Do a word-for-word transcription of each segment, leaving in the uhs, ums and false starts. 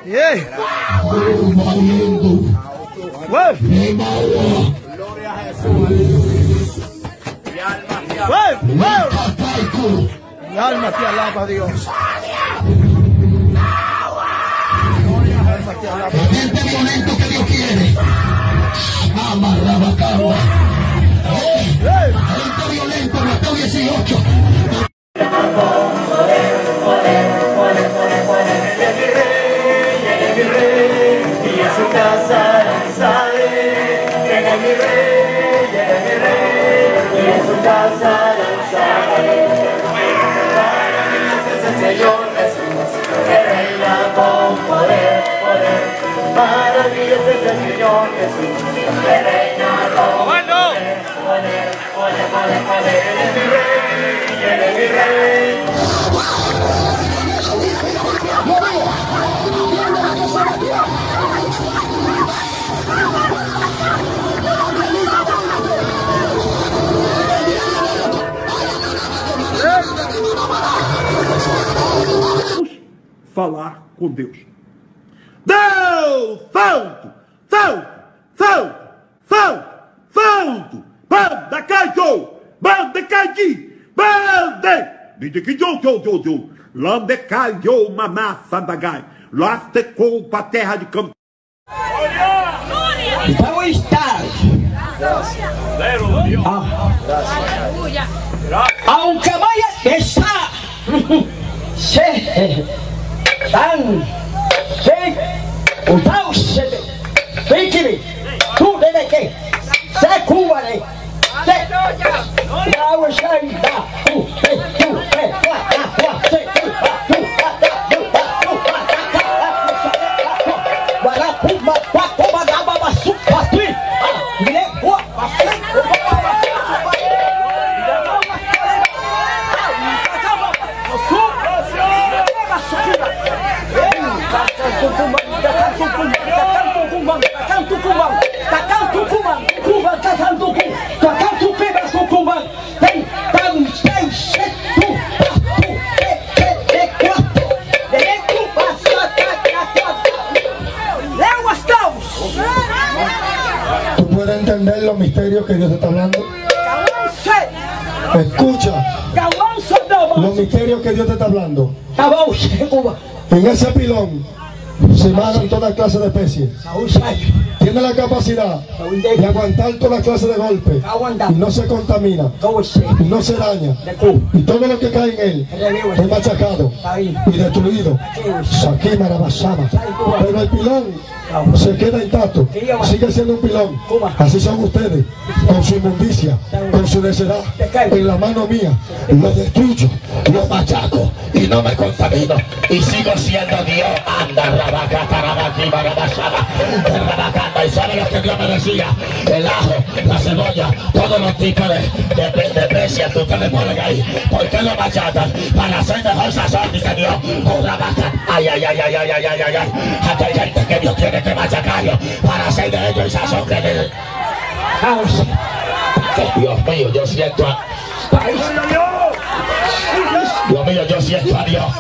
Yeah. Gloria a Jesús. Mi alma te alaba. Mi alma te alaba, Dios. Este violento que Dios quiere. Amarrabacaba. Este violento, Mateo dieciocho. Señor Jesús, que reina con poder, poder. Maravilloso es el Señor Jesús, que reina con poder, poder, poder, poder, poder. Él es mi rey, Él es mi rey. Falar com Deus. Deus santo, santo, santo, santo, santo, banda caiu, banda caiu, banda, de que eu eu eu eu, lande caiu mamá sandagai, lá secou para terra de campo. Então está. Aunque vaya a estar, se dan, se usau se, vikiri, tu debe que, se cubare, se, ya o se da, tu, tu, tu, wa, wa, wa, se, tu, tu, tu, tu, wala kuma kwa kwa da baba supati, ile kwa, ¿Tú puedes entender los misterios que Dios está hablando? Escucha los misterios que Dios te está hablando. En ese pilón se magan toda clase de especies. Tiene la capacidad de aguantar toda clase de golpes y no se contamina y no se daña, y todo lo que cae en él es machacado y destruido. Saquí Marabasama. Pero el pilón se queda intacto, sigue siendo un pilón. Así son ustedes, con su inmundicia, con su necedad. En la mano mía lo destruyo, lo machaco y no me contamino, y sigo siendo Dios. Anda, rabacata, rabaqui, barabasaba, rabacata. Y sabe lo que Dios me decía: el ajo, la cebolla, todos los tipos de, de, de, de especias que ustedes ponen ahí. ¿Por qué lo machatan? Para hacer mejor sazón, dice Dios. Oh, rabacata. Ay, ay, ay, ay, ay, ay, ay, ay, ay. Hasta hay gente que Dios quiere que machacarlo para hacer de ellos el sazón que de... Dios mío, yo siento a... Dios mío, yo siento a Dios.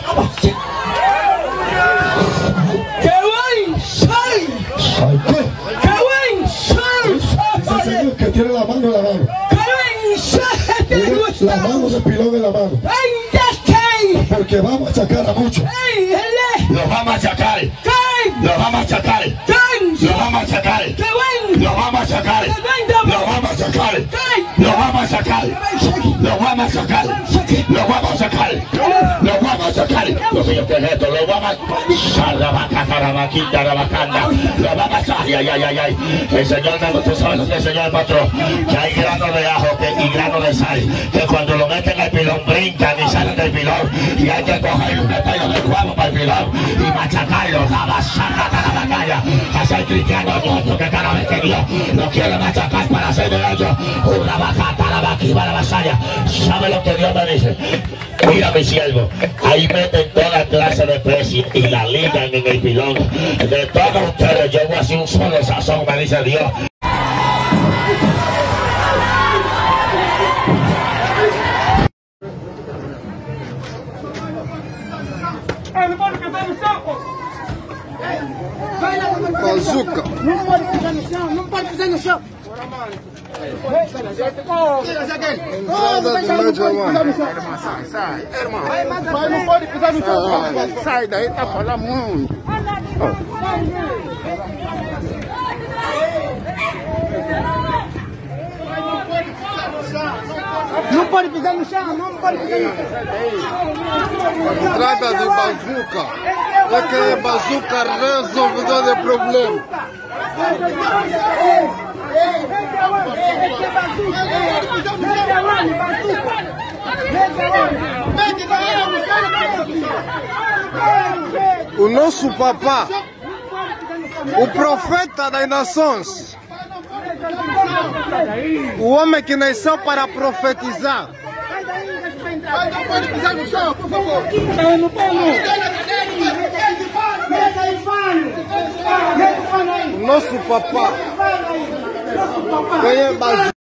¡Qué buen soy! ¿Soy qué? ¡Qué buen soy! Ese señor que tiene la mano en la mano. ¡Qué buen soy! Tiene la mano de pilón en la mano. Porque va a machacar a muchos. Los va a machacar. Los va a machacar. Los va a machacar. Los va a machacar. Los va a machacar. Los va a machacar. Los va a machacar. Los va a machacar. Los va a machacar. Dios mío, ¿qué es esto? Los va a machacar. Los va a machacar. Ay, ay, ay, ay. El Señor me gustó, ¿sabes lo que el Señor patrón? Que hay grano de ajo que, y grano de sal, que cuando lo meten al pilón brincan y salen del pilón, y hay que coger un pedazo de huevo para el pilón y machacarlo, la basada de la batalla, hacer cristianos muertos que cada vez que Dios lo quiere machacar para hacer de ellos una bajata, la vaquiva, la vasalla. ¿Sabe lo que Dios me dice? Mira, mi siervo, ahí meten toda clase de especies y la ligan en el pilón. De todos ustedes yo voy a hacer un solo sazón, me dice Dios. Hermano, que estamos locos. bazuca. Não pode pisar no chão, não pode pisar no chão. Entrada de Mediamar. Sai, sai, irmão. Mas não pode pisar no chão. Sai daí, tá falando muito. Não pode pisar no chão, não pode pisar no chão. Entrada de bazuca. É que é bazuca resolvedor de problema. O nosso papá, o profeta das nações, o homem que nasceu para profetizar. Não pode pisar no chão, por favor. O nosso papá, quem é bazuca?